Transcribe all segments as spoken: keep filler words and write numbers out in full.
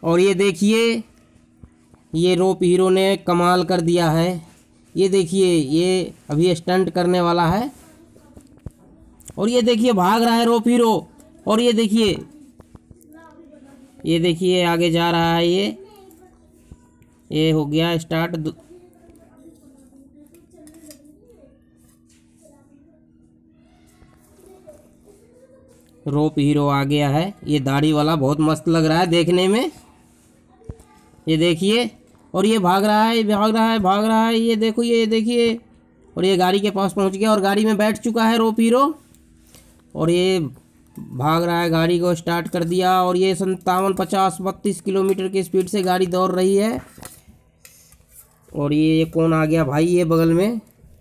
और ये देखिए ये रोप हीरो ने कमाल कर दिया है। ये देखिए ये अभी स्टंट करने वाला है और ये देखिए भाग रहा है रोप हीरो। और ये देखिए ये देखिए आगे जा रहा है। ये ये हो गया स्टार्ट। रोप हीरो आ गया है। ये दाढ़ी वाला बहुत मस्त लग रहा है देखने में। ये देखिए और ये भाग रहा है भाग रहा है भाग रहा है। ये देखो ये देखिए और ये गाड़ी के पास पहुंच गया और गाड़ी में बैठ चुका है रोप हीरो। और ये भाग रहा है, गाड़ी को स्टार्ट कर दिया और ये संतावन पचास बत्तीस किलोमीटर की स्पीड से गाड़ी दौड़ रही है। और ये ये कौन आ गया भाई ये बगल में?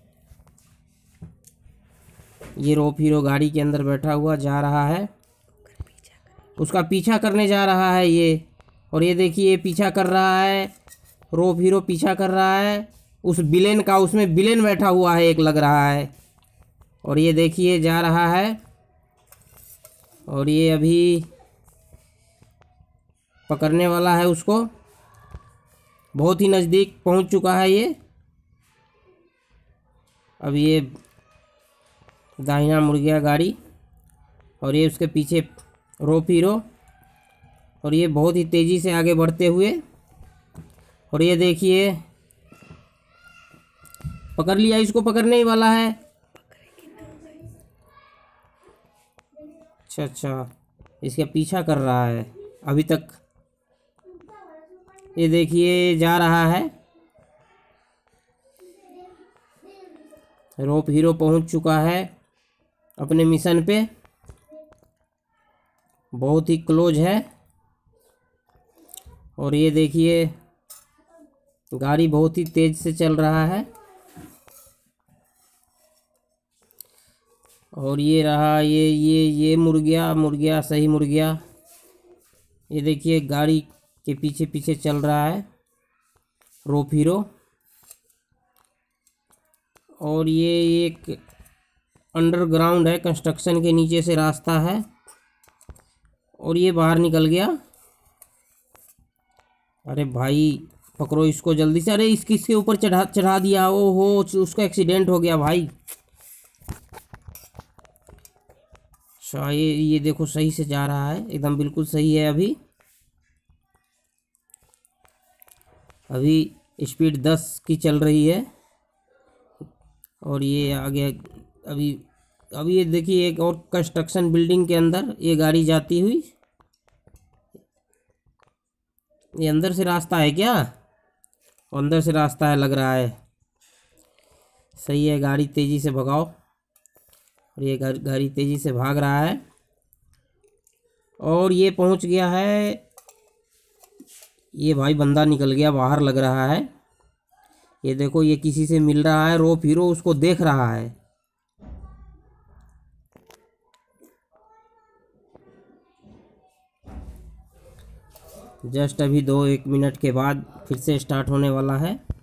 ये रोप हीरो गाड़ी के अंदर बैठा हुआ जा रहा है, उसका पीछा करने जा रहा है ये। और ये देखिए पीछा कर रहा है, रोप हीरो पीछा कर रहा है उस विलेन का। उसमें विलेन बैठा हुआ है एक लग रहा है। और ये देखिए जा रहा है और ये अभी पकड़ने वाला है उसको। बहुत ही नज़दीक पहुंच चुका है ये। अब ये दाहिना मुड़ गया गाड़ी और ये उसके पीछे रोप हीरो। और ये बहुत ही तेज़ी से आगे बढ़ते हुए। और ये देखिए पकड़ लिया, इसको पकड़ने ही वाला है। अच्छा अच्छा इसका पीछा कर रहा है अभी तक। ये देखिए जा रहा है, रोप हीरो पहुंच चुका है अपने मिशन पे। बहुत ही क्लोज है। और ये देखिए गाड़ी बहुत ही तेज से चल रहा है। और ये रहा ये ये ये मुड़ गया मुड़ गया सही मुड़ गया। ये देखिए गाड़ी के पीछे पीछे चल रहा है रोप हीरो। और ये एक अंडरग्राउंड है, कंस्ट्रक्शन के नीचे से रास्ता है। और ये बाहर निकल गया। अरे भाई पकड़ो इसको जल्दी से। अरे इसकी इसके ऊपर चढ़ा चढ़ा दिया। ओ हो उसका एक्सीडेंट हो गया भाई। अच्छा ये ये देखो सही से जा रहा है, एकदम बिल्कुल सही है। अभी अभी स्पीड दस की चल रही है। और ये आगे अभी अभी ये देखिए एक और कंस्ट्रक्शन बिल्डिंग के अंदर ये गाड़ी जाती हुई। ये अंदर से रास्ता है क्या? अंदर से रास्ता है लग रहा है। सही है, गाड़ी तेज़ी से भगाओ। और ये गाड़ी तेज़ी से भाग रहा है और ये पहुंच गया है। ये भाई बंदा निकल गया बाहर लग रहा है। ये देखो ये किसी से मिल रहा है, रोप हीरो उसको देख रहा है। जस्ट अभी दो एक मिनट के बाद फिर से स्टार्ट होने वाला है।